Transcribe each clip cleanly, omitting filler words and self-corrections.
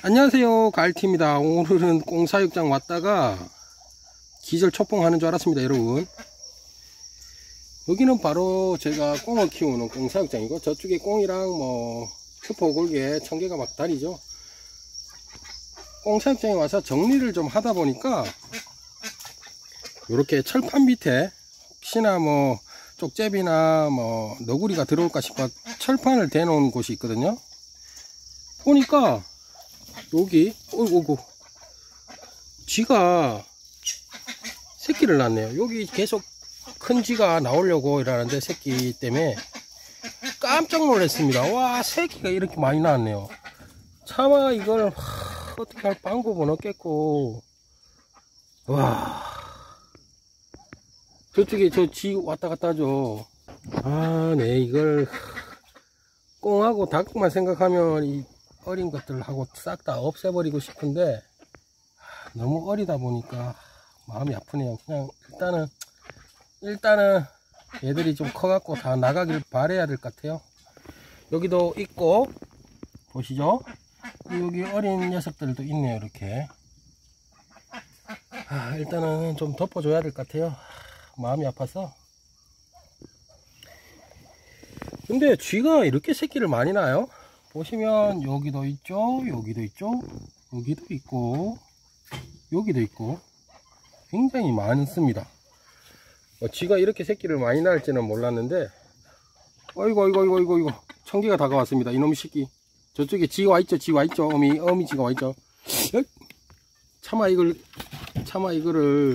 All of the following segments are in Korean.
안녕하세요, 가을티입니다. 오늘은 꽁사육장 왔다가 기절 초봉 하는 줄 알았습니다, 여러분. 여기는 바로 제가 꽁을 키우는 꽁사육장이고, 저쪽에 꽁이랑 슈퍼골개 청개가 막 다니죠. 꽁사육장에 와서 정리를 좀 하다 보니까 이렇게 철판 밑에 혹시나 쪽제비나 너구리가 들어올까 싶어 철판을 대놓은 곳이 있거든요. 보니까 여기 어이구 쥐가 새끼를 낳네요. 여기 계속 큰 쥐가 나오려고 이러는데 새끼 때문에 깜짝 놀랐습니다. 와, 새끼가 이렇게 많이 나왔네요. 차마 이걸 어떻게 할 방법은 없겠고, 와, 저쪽에 저 쥐 왔다 갔다 하죠. 아, 네, 이걸 꽁하고 닭만 생각하면 이 어린 것들하고 싹 다 없애버리고 싶은데 너무 어리다 보니까 마음이 아프네요. 그냥 일단은 얘들이 좀 커갖고 다 나가길 바라야 될 것 같아요. 여기도 있고 보시죠. 여기 어린 녀석들도 있네요. 이렇게 일단은 좀 덮어줘야 될 것 같아요. 마음이 아파서. 근데 쥐가 이렇게 새끼를 많이 낳아요. 보시면 여기도 있죠, 여기도 있죠, 여기도 있고 여기도 있고 굉장히 많습니다. 쥐가 이렇게 새끼를 많이 낳을지는 몰랐는데, 어이구 청개가 다가왔습니다. 이놈의 새끼. 저쪽에 쥐 와있죠, 쥐 와있죠. 어미 쥐가 와있죠. 차마 이거를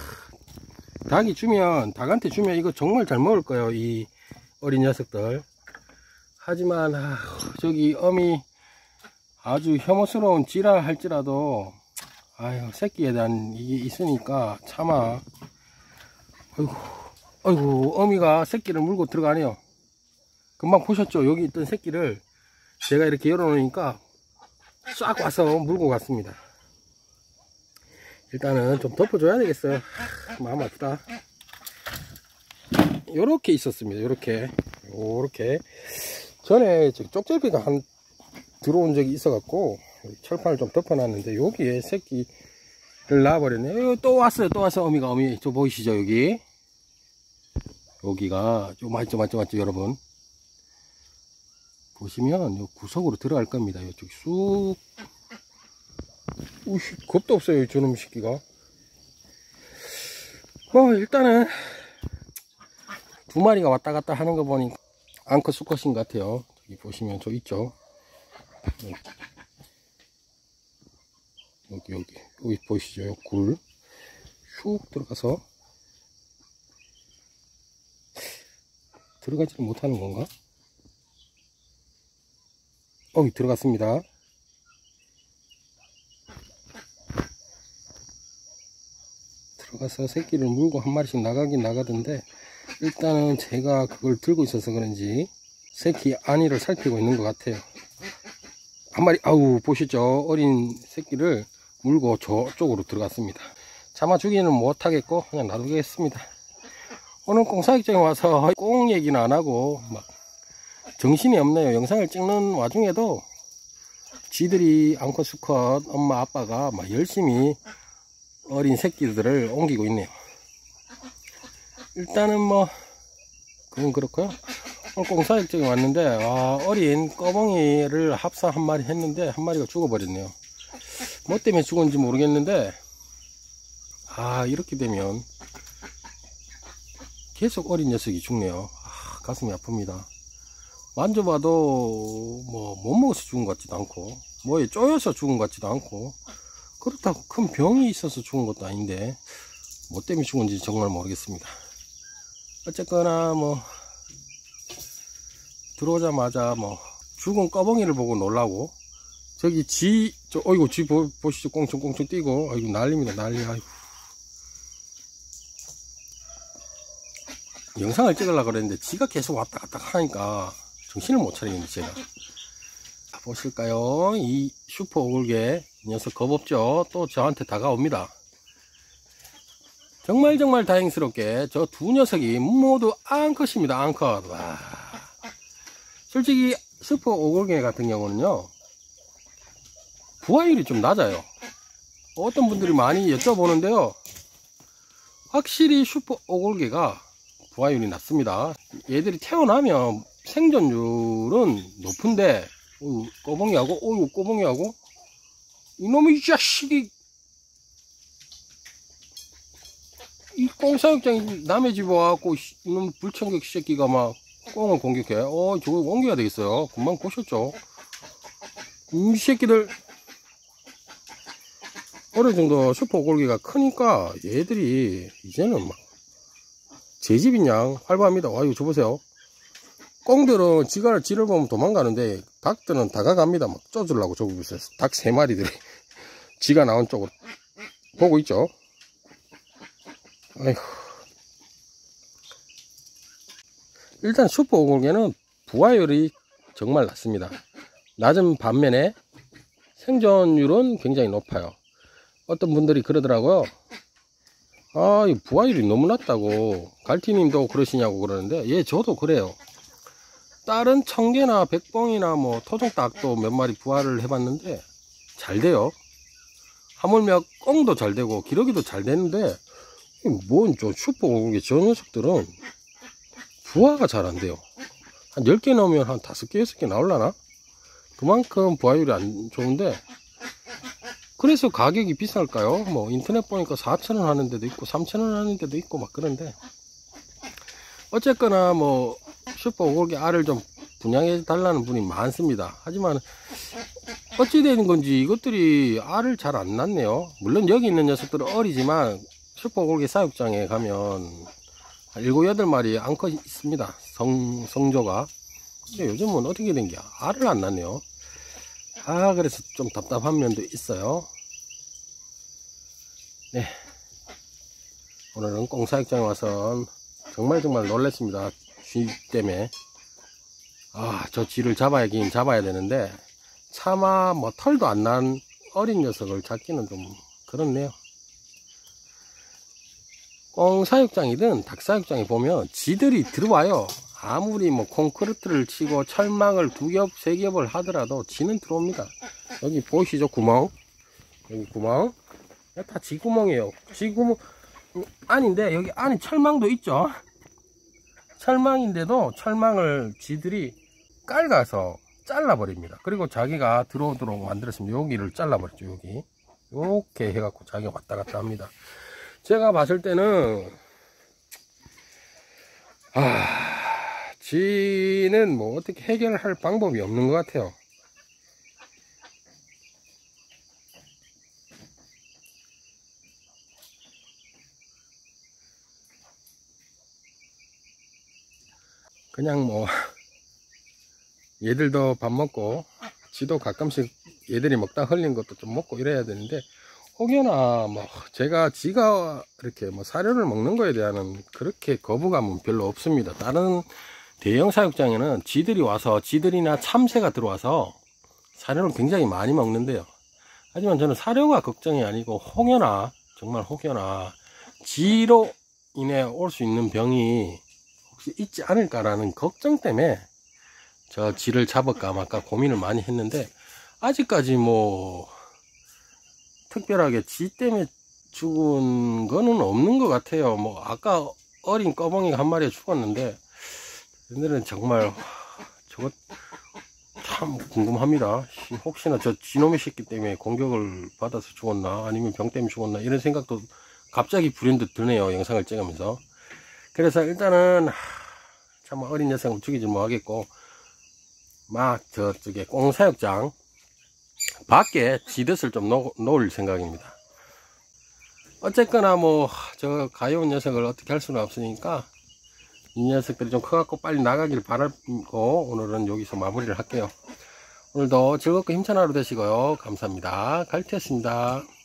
닭한테 주면 이거 정말 잘 먹을 거예요, 이 어린 녀석들. 하지만 저기 어미 아주 혐오스러운 쥐라 할지라도 새끼에 대한 이게 있으니까 차마. 아이고 어미가 새끼를 물고 들어가네요. 금방 보셨죠? 여기 있던 새끼를 제가 이렇게 열어 놓으니까 싹 와서 물고 갔습니다. 일단은 좀 덮어줘야 되겠어요. 마음 아프다. 요렇게 있었습니다. 요렇게 전에 쪽제비가 들어온 적이 있어 갖고 철판을 좀 덮어 놨는데 여기에 새끼를 낳아버렸네. 또 왔어요. 어미 저 보이시죠? 여기가 좀 맞죠 여러분. 보시면 요 구석으로 들어갈 겁니다. 이쪽 쑥. 겁도 없어요, 저놈 새끼가. 일단은 두 마리가 왔다 갔다 하는 거 보니 앙컷 수컷인 것 같아요. 여기 보시면 저 있죠. 여기 보이시죠? 요 굴 쑥 들어가서 들어가지는 못하는 건가? 들어갔습니다. 들어가서 새끼를 물고 한 마리씩 나가긴 나가던데, 일단은 제가 그걸 들고 있어서 그런지 새끼 안위를 살피고 있는 것 같아요. 한 마리, 보시죠? 어린 새끼를 물고 저쪽으로 들어갔습니다. 차마 주기는 못하겠고 그냥 놔두겠습니다. 오늘 꽁사육장에 와서 꽁 얘기는 안하고 막 정신이 없네요. 영상을 찍는 와중에도 지들이 앙컷 수컷 엄마 아빠가 막 열심히 어린 새끼들을 옮기고 있네요. 일단은 그건 그렇고요. 오늘 꽁사육장에 왔는데 어린 꺼벙이를 합사 한 마리 했는데 한 마리가 죽어버렸네요. 뭐 때문에 죽었는지 모르겠는데 이렇게 되면 계속 어린 녀석이 죽네요. 가슴이 아픕니다. 만져봐도 못 먹어서 죽은 것 같지도 않고 뭐에 쪼여서 죽은 것 같지도 않고, 그렇다고 큰 병이 있어서 죽은 것도 아닌데 뭐 때문에 죽은지 정말 모르겠습니다. 어쨌거나 들어오자마자 죽은 꺼벙이를 보고 놀라고, 저기 쥐 보시죠? 꽁충꽁충 뛰고 난립니다. 난리. 영상을 찍으려고 그랬는데 쥐가 계속 왔다 갔다 하니까 정신을 못 차리겠네 제가. 보실까요? 이 슈퍼 오골개 녀석 겁없죠? 또 저한테 다가옵니다. 정말 다행스럽게 저 두 녀석이 모두 앙컷입니다. 앙컷. 와, 솔직히 슈퍼 오골개 같은 경우는요, 부화율이 좀 낮아요. 어떤 분들이 많이 여쭤보는데요, 확실히 슈퍼 오골개가 부화율이 낮습니다. 얘들이 태어나면 생존율은 높은데, 꼬봉이하고 이놈의 이 자식이, 이 꽁사육장이 남의 집에 와갖고 이놈 불청객 새끼가 막 꽁을 공격해. 저거 옮겨야 되겠어요. 금방 보셨죠? 이 새끼들 어느 정도 슈퍼 오골개가 크니까 얘들이 이제는 막 제 집인 양 활발합니다. 이거 줘보세요. 꽁들은 지를 보면 도망가는데 닭들은 다가갑니다. 막 쪄주려고. 저기 보세요. 닭 3마리들이 지가 나온 쪽으로 보고 있죠. 아이고. 일단 슈퍼 오골개는 부화율이 정말 낮습니다. 낮은 반면에 생존율은 굉장히 높아요. 어떤 분들이 그러더라고요. 이 부화율이 너무 낮다고. 갈티님도 그러시냐고 그러는데, 예, 저도 그래요. 다른 청개나 백봉이나 뭐 토종닭도 몇 마리 부화를 해봤는데 잘 돼요. 하물며 꽁도 잘 되고 기러기도 잘 되는데, 뭔 저 슈퍼 오골개 저 녀석들은 부화가 잘 안 돼요. 한 10개 나오면 한 5개, 6개 나올라나? 그만큼 부화율이 안 좋은데, 그래서 가격이 비쌀까요? 뭐 인터넷 보니까 4,000원 하는 데도 있고 3,000원 하는 데도 있고 막 그런데, 어쨌거나 뭐 슈퍼 오골개 알을 좀 분양해 달라는 분이 많습니다. 하지만 어찌 되는 건지 이것들이 알을 잘 안 낳네요. 물론 여기 있는 녀석들은 어리지만 슈퍼 오골개 사육장에 가면 7, 8마리 암컷이 있습니다. 성조가. 근데 요즘은 어떻게 된 게 알을 안 낳네요. 그래서 좀 답답한 면도 있어요. 네, 오늘은 꽁사육장에 와서 정말 놀랐습니다. 쥐 때문에. 저 쥐를 잡아야긴 잡아야 되는데, 차마 뭐 털도 안 난 어린 녀석을 잡기는 좀 그렇네요. 꽁사육장이든 닭사육장에 보면 쥐들이 들어와요. 아무리 뭐 콘크리트를 치고 철망을 2겹, 3겹을 하더라도 쥐는 들어옵니다. 여기 보이시죠? 구멍. 여기 구멍. 다 쥐 구멍이에요. 쥐 구멍 아닌데, 여기 안에 철망도 있죠. 철망인데도 철망을 쥐들이 깔아서 잘라버립니다. 그리고 자기가 들어오도록 만들었습니다. 여기를 잘라버렸죠. 여기 이렇게 해갖고 자기가 왔다 갔다 합니다. 제가 봤을 때는 쥐는 뭐 어떻게 해결할 방법이 없는 것 같아요. 그냥 뭐 얘들도 밥 먹고 쥐도 가끔씩 얘들이 먹다 흘린 것도 좀 먹고 이래야 되는데, 혹여나 뭐 제가 쥐가 이렇게 뭐 사료를 먹는 거에 대한 그렇게 거부감은 별로 없습니다. 다른 대형 사육장에는 쥐들이 와서, 쥐들이나 참새가 들어와서 사료를 굉장히 많이 먹는데요. 하지만 저는 사료가 걱정이 아니고 혹여나, 정말 혹여나 쥐로 인해 올 수 있는 병이 혹시 있지 않을까라는 걱정 때문에 저 쥐를 잡을까 말까 고민을 많이 했는데, 아직까지 뭐 특별하게 쥐 때문에 죽은 거는 없는 것 같아요. 뭐 아까 어린 꺼벙이가 한 마리가 죽었는데, 얘들은 정말 저거 참 궁금합니다. 혹시나 저 쥐놈의 새끼 때문에 공격을 받아서 죽었나, 아니면 병 때문에 죽었나, 이런 생각도 갑자기 불현듯 드네요. 영상을 찍으면서. 그래서 일단은 참 어린 녀석은 죽이지 못하겠고, 막 저쪽에 꽁사육장 밖에 쥐덫을 좀 놓을 생각입니다. 어쨌거나 뭐 저 가여운 녀석을 어떻게 할 수는 없으니까 이 녀석들이 좀 커갖고 빨리 나가기를 바라고 오늘은 여기서 마무리를 할게요. 오늘도 즐겁고 힘찬 하루 되시고요. 감사합니다. 갈티였습니다.